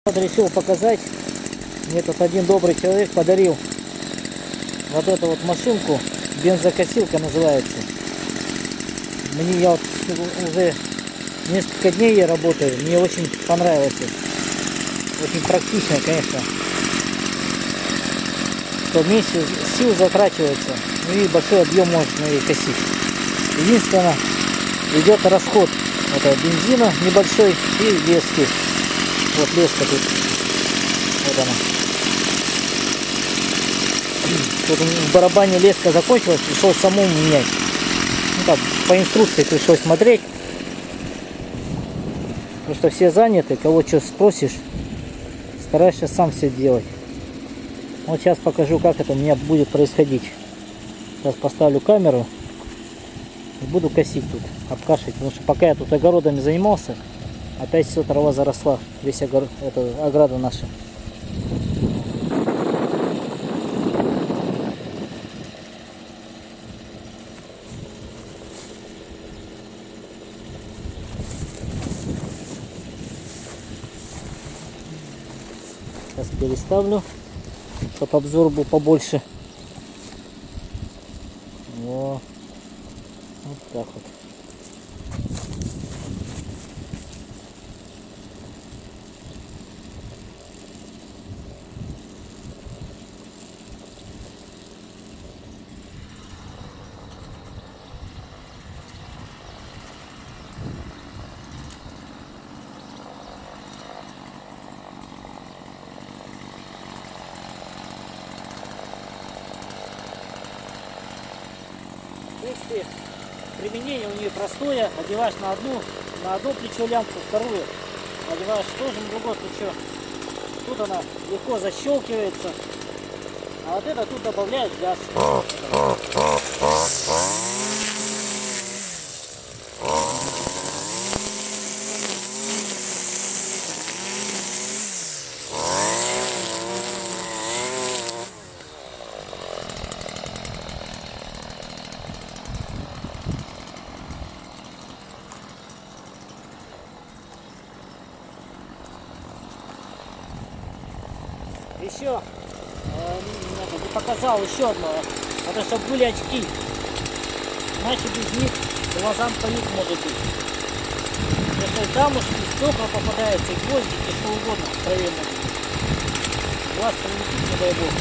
Вот решил показать. Мне тут один добрый человек подарил вот эту вот машинку. Бензокосилка называется. Я вот уже несколько дней я работаю. Мне очень понравилось. Очень практично, конечно. Что меньше сил затрачивается. Ну и большой объем может на ней косить. Единственное, идет расход бензина небольшой и лески. Вот леска тут. Вот она. Тут в барабане леска закончилась, пришлось самому менять. Ну так, по инструкции пришлось смотреть. Потому что все заняты, кого что спросишь, стараешься сам все делать. Вот сейчас покажу, как это у меня будет происходить. Сейчас поставлю камеру и буду косить тут, обкашивать. Потому что пока я тут огородами занимался, опять все трава заросла, весь ограда наша. Сейчас переставлю, чтобы обзор был побольше. Вот так вот. В принципе, применение у нее простое. Одеваешь на одно плечо лямку, вторую одеваешь тоже на другое плечо. Тут она легко защелкивается. А вот это тут добавляешь газ. Еще не показал еще одно, это чтобы были очки, иначе без них глазам поют может быть. Потому что камушки, стекла попадаются, и гвоздики, что угодно, откровенно. Глаз прилетит, не дай бог.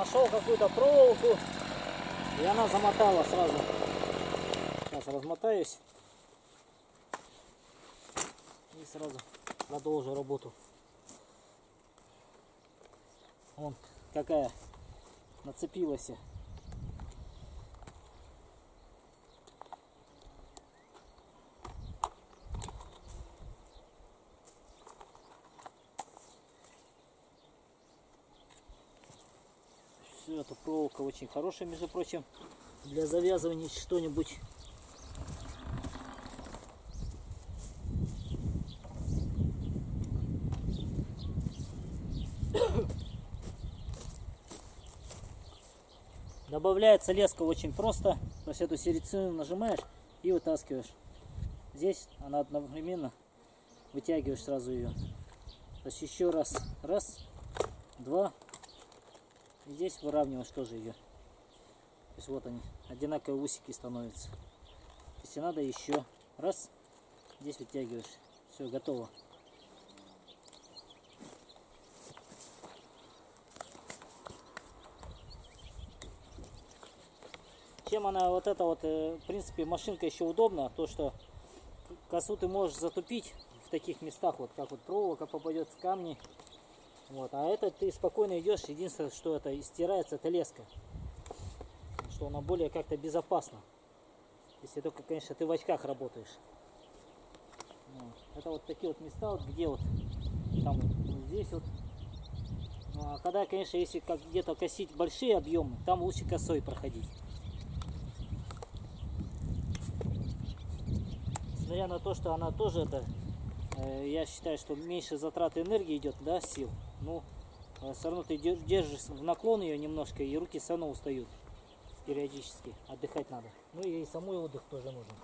нашел какую-то проволоку, и она замотала сразу. Сейчас размотаюсь и сразу продолжу работу. Вон какая нацепилась. Все, эта проволока очень хорошая, между прочим, для завязывания что-нибудь. Добавляется леска очень просто. То есть эту сердцевину нажимаешь и вытаскиваешь. Здесь она одновременно вытягиваешь сразу ее. То есть еще раз, раз, два. И здесь выравниваешь тоже ее. То есть вот они, одинаковые усики становятся. Если надо, еще раз, здесь вытягиваешь. Все, готово. Чем она вот эта вот, в принципе, машинка еще удобна, то что косу ты можешь затупить в таких местах, вот как вот проволока попадет в камни. Вот, а это ты спокойно идешь, единственное, что это стирается, это леска. Что она более как-то безопасна. Если только, конечно, ты в очках работаешь. Вот. Это вот такие вот места, вот где вот, там вот здесь вот. Ну, а когда, конечно, если как где-то косить большие объемы, там лучше косой проходить. Несмотря на то, что она тоже это, я считаю, что меньше затраты энергии идет, да, сил. Ну, все равно ты держишь в наклон ее немножко, и руки все равно устают периодически. Отдыхать надо. Ну и самой отдых тоже нужен.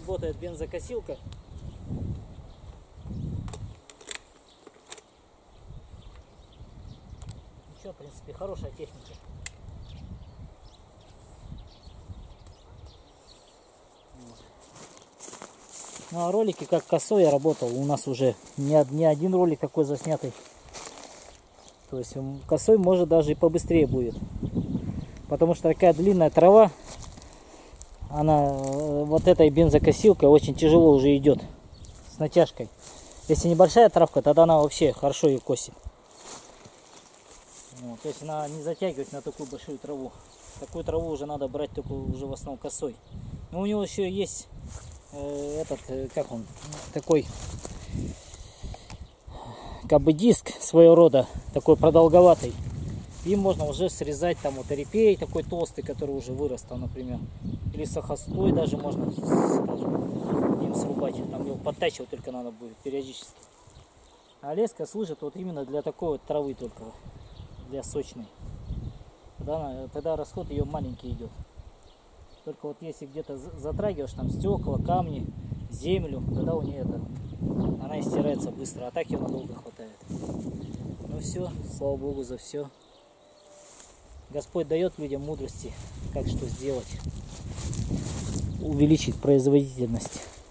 работает бензокосилка. Ничего, в принципе, хорошая техника. Ну а ролики как косой я работал, у нас уже не один ролик такой заснятый. То есть косой может даже и побыстрее будет. Потому что такая длинная трава, она вот этой бензокосилкой очень тяжело уже идет. С натяжкой. Если небольшая травка, тогда она вообще хорошо ее косит. Вот, то есть она не затягивает на такую большую траву. Такую траву уже надо брать только уже в основном косой. Но у него еще есть как он, такой как бы диск своего рода, такой продолговатый. Им можно уже срезать там вот репей такой толстый, который уже вырос там, например. Или сахостой даже можно, скажем, им срубать. Там его подтачивать только надо будет периодически. А леска служит вот именно для такой вот травы только, для сочной. Тогда расход ее маленький идет. Только вот если где-то затрагиваешь там стекла, камни, землю, тогда у нее она истирается быстро, а так ее надолго хватает. Ну все, слава Богу за все. Господь дает людям мудрости, как что сделать, увеличить производительность.